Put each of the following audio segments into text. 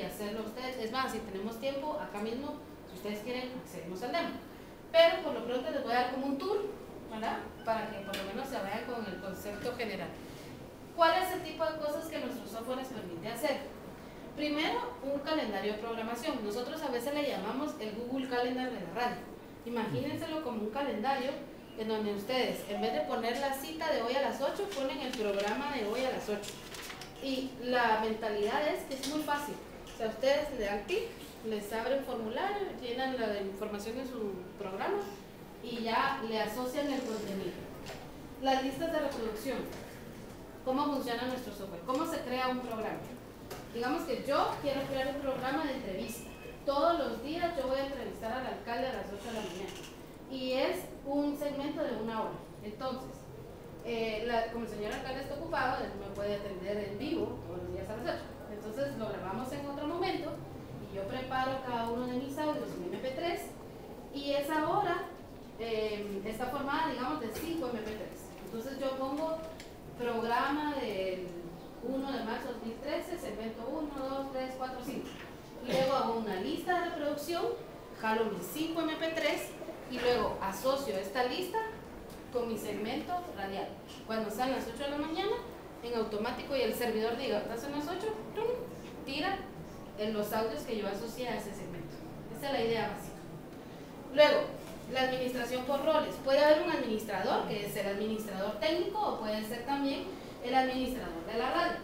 y hacerlo ustedes. Es más, si tenemos tiempo, acá mismo, si ustedes quieren, accedemos al demo. Pero por lo pronto les voy a dar como un tour, ¿verdad? Para que por lo menos se vayan con el concepto general. ¿Cuál es el tipo de cosas que nuestro software les permite hacer? Primero, un calendario de programación. Nosotros a veces le llamamos el Google Calendar de la radio. Imagínenselo como un calendario en donde ustedes, en vez de poner la cita de hoy a las 8, ponen el programa de hoy a las 8. Y la mentalidad es que es muy fácil. O sea, ustedes le dan clic, les abren un formulario, llenan la información de su programa y ya le asocian el contenido. Las listas de reproducción. ¿Cómo funciona nuestro software? ¿Cómo se crea un programa? Digamos que yo quiero crear un programa de entrevista. Todos los días yo voy a entrevistar al alcalde a las 8 de la mañana. Y es un segmento de 1 hora. Entonces, como el señor alcalde está ocupado, él me puede atender en vivo todos los días a las 8. Entonces lo grabamos en otro momento y yo preparo cada uno de mis audios en MP3 y esa hora está formada, digamos, de 5 MP3. Entonces yo pongo programa del 1 de marzo de 2013, segmento 1, 2, 3, 4, 5. Luego hago una lista de reproducción, jalo mis 5 MP3 y luego asocio esta lista con mi segmento radial. Cuando sean las 8 de la mañana, en automático y el servidor diga, ¿estás son las 8? ¡Tum! Tira en los audios que yo asocié a ese segmento. Esa es la idea básica. Luego, la administración por roles. Puede haber un administrador, que es el administrador técnico, o puede ser también el administrador de la radio.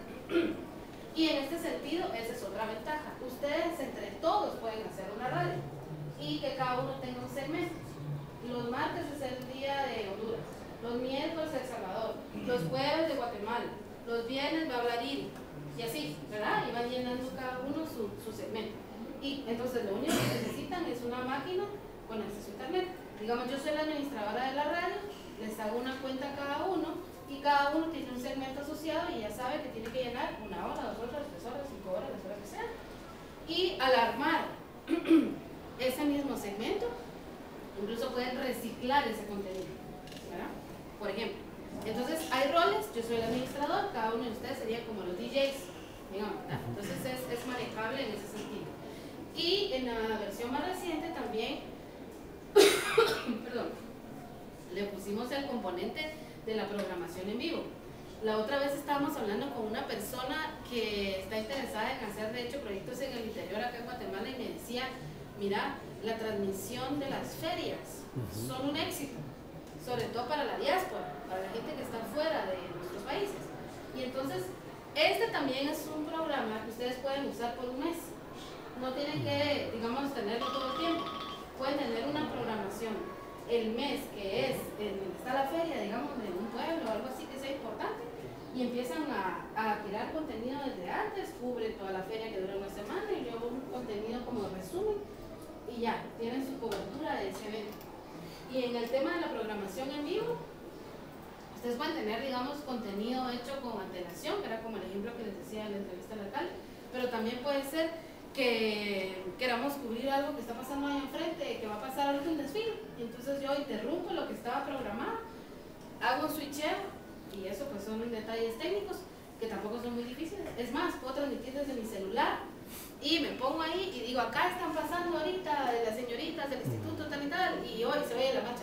Y en este sentido, esa es otra ventaja. Ustedes entre todos pueden hacer una radio y que cada uno tenga un segmento. Los martes es el día de Honduras, los miércoles El Salvador, los jueves de Guatemala, los viernes va a hablar Iri, y así, ¿verdad? Y van llenando cada uno su segmento. Y entonces lo único que necesitan es una máquina con acceso a internet. Digamos, yo soy la administradora de la radio, les hago una cuenta a cada uno y cada uno tiene un segmento asociado y ya sabe que tiene que llenar 1 hora, 2 horas, 3 horas, 5 horas, las horas que sea. Y al armar ese mismo segmento, incluso pueden reciclar ese contenido, ¿verdad? Por ejemplo, entonces hay roles, yo soy el administrador, cada uno de ustedes sería como los DJs, digamos, ¿verdad? Entonces es manejable en ese sentido. Y en la versión más reciente también, perdón, le pusimos el componente de la programación en vivo. La otra vez estábamos hablando con una persona que está interesada en hacer, de hecho, proyectos en el interior acá en Guatemala y me decía, mira, la transmisión de las ferias son un éxito, sobre todo para la diáspora, para la gente que está fuera de nuestros países. Y entonces, este también es un programa que ustedes pueden usar por un mes. No tienen que, digamos, tenerlo todo el tiempo. Pueden tener una programación el mes que es en donde está la feria, digamos, de un pueblo o algo así que sea importante, y empiezan a tirar contenido desde antes, cubre toda la feria que dura una semana y luego un contenido como resumen y ya, tienen su cobertura de ese evento. Y en el tema de la programación en vivo, ustedes pueden tener, digamos, contenido hecho con antelación, que era como el ejemplo que les decía en la entrevista al alcalde, pero también puede ser que queramos cubrir algo que está pasando ahí enfrente, que va a pasar ahorita un desfile, y entonces yo interrumpo lo que estaba programado, hago un switcheo, y eso pues son detalles técnicos que tampoco son muy difíciles. Es más, puedo transmitir desde mi celular y me pongo ahí y digo, acá están pasando ahorita las señoritas del instituto tal y tal, y hoy se ve la marcha,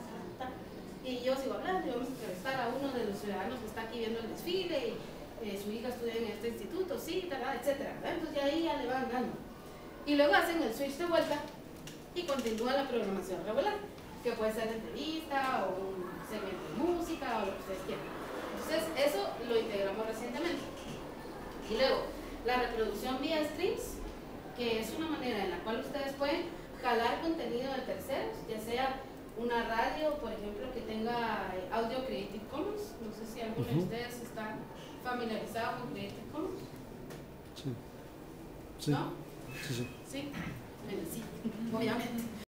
y yo sigo hablando y vamos a entrevistar a uno de los ciudadanos que está aquí viendo el desfile, y su hija estudia en este instituto, sí, tal, etcétera. Entonces ya ahí ya le van dando. Y luego hacen el switch de vuelta y continúa la programación regular, que puede ser entrevista o un segmento de música o lo que ustedes quieran. Entonces eso lo integramos recientemente. Y luego, la reproducción vía streams, que es una manera en la cual ustedes pueden jalar contenido de terceros, ya sea una radio, por ejemplo, que tenga audio Creative Commons. No sé si alguno de ustedes está familiarizado con Creative Commons. Sí. ¿No? Sí. ¿Sí? Bueno, sí, obviamente.